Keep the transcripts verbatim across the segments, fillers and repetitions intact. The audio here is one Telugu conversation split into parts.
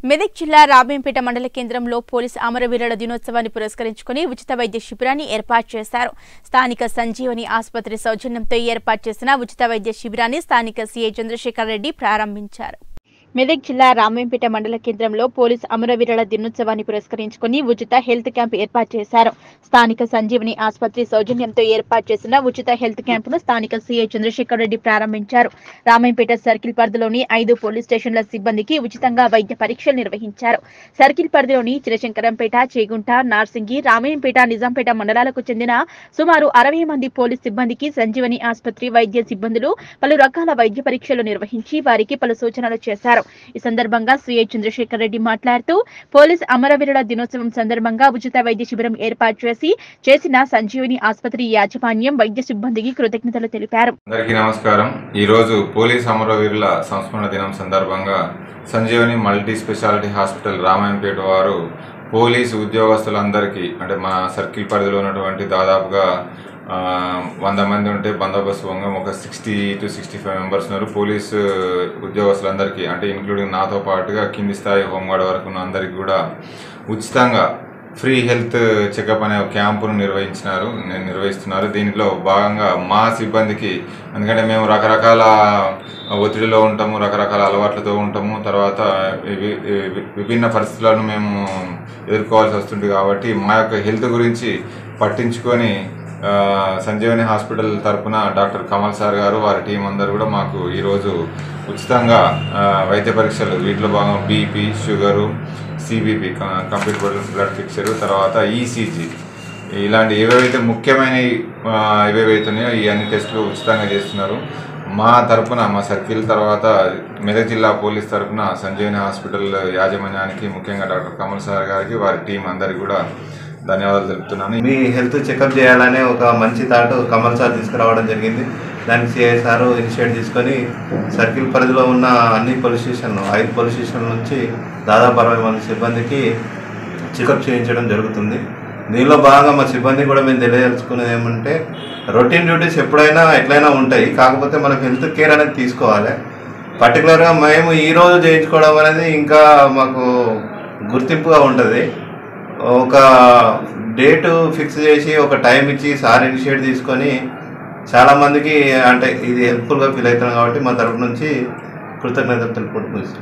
మెదక్ జిల్లా రాబేంపేట మండల కేంద్రంలో పోలీస్ అమరవీరుల దినోత్సవాన్ని పురస్కరించుకుని ఉచిత వైద్య శిబిరాన్ని ఏర్పాటు చేశారు. స్థానిక సంజీవని ఆసుపత్రి సౌజన్యంతో ఏర్పాటు చేసిన ఉచిత వైద్య శిబిరాన్ని స్థానిక సీఐ చంద్రశేఖర్ రెడ్డి ప్రారంభించారు. మెదక్ జిల్లా రామేంపేట మండల కేంద్రంలో పోలీస్ అమరవీరుల దినోత్సవాన్ని పురస్కరించుకుని ఉచిత హెల్త్ క్యాంప్ ఏర్పాటు చేశారు. స్థానిక సంజీవని ఆసుపత్రి సౌజన్యంతో ఏర్పాటు చేసిన ఉచిత హెల్త్ క్యాంపును స్థానిక సీఐ చంద్రశేఖర్ రెడ్డి ప్రారంభించారు. రామేంపేట సర్కిల్ పరిధిలోని ఐదు పోలీస్ స్టేషన్ల సిబ్బందికి ఉచితంగా వైద్య పరీక్షలు నిర్వహించారు. సర్కిల్ పరిధిలోని చిరశంకరంపేట, చేగుంట, నార్సింగి, రామేంపేట, నిజాంపేట మండలాలకు చెందిన సుమారు అరవై మంది పోలీస్ సిబ్బందికి సంజీవని ఆసుపత్రి వైద్య సిబ్బందులు పలు రకాల వైద్య పరీక్షలు నిర్వహించి వారికి పలు సూచనలు చేశారు. ఈ సందర్భంగా సీఐ చంద్రశేఖర్ రెడ్డి మాట్లాడుతూ పోలీస్ అమరవీరుల దినోత్సవం సందర్భంగా ఉచిత వైద్య శిబిరం ఏర్పాటు చేసి చేసిన సంజీవని ఆసుపత్రి యాజమాన్యం వైద్య సిబ్బందికి కృతజ్ఞతలు తెలిపారు. అందరికీ నమస్కారం. ఈ రోజు పోలీస్ అమరవీరుల సంస్మరణ దినం సందర్భంగా Sanjeevani multi speciality hospital Ramayampet వారు పోలీసు ఉద్యోగస్తులందరికీ అంటే మా సర్కిల్ పరిధిలో ఉన్నటువంటి దాదాపుగా వంద మంది ఉంటే బందోబస్తు వంగం ఒక sixty two sixty five members ఉన్నారు. పోలీసు ఉద్యోగస్తులందరికీ అంటే ఇంక్లూడింగ్ నాతో పాటుగా కింది స్థాయి హోంగార్డ్ వరకు ఉన్న అందరికీ కూడా ఉచితంగా ఫ్రీ హెల్త్ చెకప్ అనే క్యాంపును నిర్వహించినారు నేను నిర్వహిస్తున్నారు. దీనిలో భాగంగా మా సిబ్బందికి ఎందుకంటే మేము రకరకాల ఒత్తిడిలో ఉంటాము, రకరకాల అలవాట్లతో ఉంటాము, తర్వాత విభిన్న పరిస్థితులను మేము ఎదుర్కోవాల్సి వస్తుంది. కాబట్టి మా యొక్క హెల్త్ గురించి పట్టించుకొని సంజీవని హాస్పిటల్ తరఫున డాక్టర్ కమల్ సార్ గారు వారి టీం అందరూ కూడా మాకు ఈరోజు ఉచితంగా వైద్య పరీక్షలు వీటిలో భాగంగా BP, sugar, CBP computer blood picture, తర్వాత ఈసీజీ ఇలాంటి ఏవేవైతే ముఖ్యమైనవి ఏవేవైతున్నాయో ఈ అన్ని టెస్టులు ఉచితంగా చేస్తున్నారు. మా తరఫున మా సర్కిల్ తర్వాత మెదక్ జిల్లా పోలీస్ తరఫున సంజీవని హాస్పిటల్ యాజమాన్యానికి ముఖ్యంగా డాక్టర్ కమల్ సార్ గారికి వారి టీం అందరికీ కూడా ధన్యవాదాలు తెలుపుతున్నాను. మీ హెల్త్ చెకప్ చేయాలనే ఒక మంచి థాట్ కమల్ సార్ తీసుకురావడం జరిగింది. దానికి సిఐ సార్ ఇనిషియేట్ తీసుకొని సర్కిల్ పరిధిలో ఉన్న అన్ని పోలీస్ స్టేషన్లు ఐదు పోలీస్ స్టేషన్ల నుంచి దాదాపు అరవై మంది సిబ్బందికి చెకప్ చేయించడం జరుగుతుంది. దీనిలో భాగంగా మా సిబ్బంది కూడా మేము తెలియజేసుకునేది ఏమంటే రొటీన్ డ్యూటీస్ ఎప్పుడైనా ఎట్లయినా ఉంటాయి, కాకపోతే మనకు హెల్త్ కేర్ అనేది తీసుకోవాలి. పర్టికులర్గా మేము ఈరోజు చేయించుకోవడం అనేది ఇంకా మాకు గుర్తింపుగా ఉంటుంది. ఒక డేటు ఫిక్స్ చేసి ఒక టైం ఇచ్చి సార్ ఇనిషియేట్ తీసుకొని చాలామందికి అంటే ఇది హెల్ప్ఫుల్గా ఫీల్ అవుతున్నాం కాబట్టి మా తరఫు నుంచి కృతజ్ఞతలు తెలుపుకుంటున్నాం.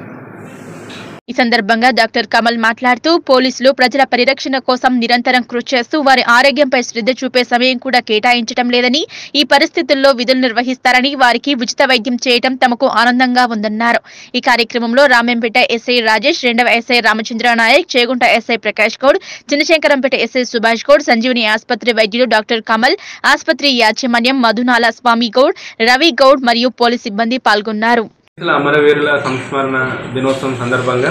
ఈ సందర్భంగా డాక్టర్ కమల్ మాట్లాడుతూ పోలీసులు ప్రజల పరిరక్షణ కోసం నిరంతరం కృషి చేస్తూ వారి ఆరోగ్యంపై శ్రద్ధ చూపే సమయం కూడా కేటాయించడం లేదని, ఈ పరిస్థితుల్లో విధులు నిర్వహిస్తారని, వారికి ఉచిత వైద్యం చేయడం తమకు ఆనందంగా ఉందన్నారు. ఈ కార్యక్రమంలో రామేంపేట ఎస్ఐ రాజేష్, రెండవ SI Ramachandra Nayak, Chegunta SI Prakash Goud, Chinnashankarampet SI Subhash Goud, Sanjeevani ఆసుపత్రి వైద్యులు డాక్టర్ కమల్, ఆసుపత్రి యాజమాన్యం మధునాల స్వామి గౌడ్, రవి గౌడ్ మరియు పోలీస్ సిబ్బంది పాల్గొన్నారు. అమరవీరుల సంస్మరణ దినోత్సవం సందర్భంగా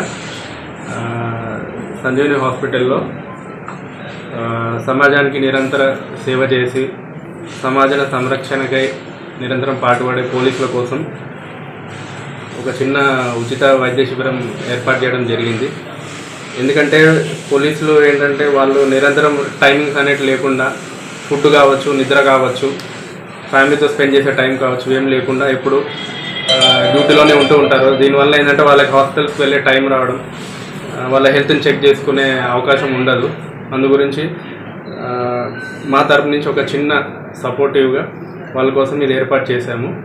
సంజీవని హాస్పిటల్లో సమాజానికి నిరంతర సేవ చేసి సమాజ సంరక్షణకై నిరంతరం పాటుపడే పోలీసుల కోసం ఒక చిన్న ఉచిత వైద్య శిబిరం ఏర్పాటు చేయడం జరిగింది. ఎందుకంటే పోలీసులు ఏంటంటే వాళ్ళు నిరంతరం టైమింగ్స్ అనేవి లేకుండా ఫుడ్ కావచ్చు, నిద్ర కావచ్చు, ఫ్యామిలీతో స్పెండ్ చేసే టైం కావచ్చు ఏం లేకుండా ఎప్పుడు డ్యూటీలోనే ఉంటూ ఉంటారు. దీనివల్ల ఏంటంటే వాళ్ళకి హాస్పిటల్స్కి వెళ్ళే టైం రావడం, వాళ్ళ హెల్త్ని చెక్ చేసుకునే అవకాశం ఉండదు. అందు గురించి మా తరపు నుంచి ఒక చిన్న సపోర్టివ్గా వాళ్ళ కోసం ఇది ఏర్పాటు చేశాము.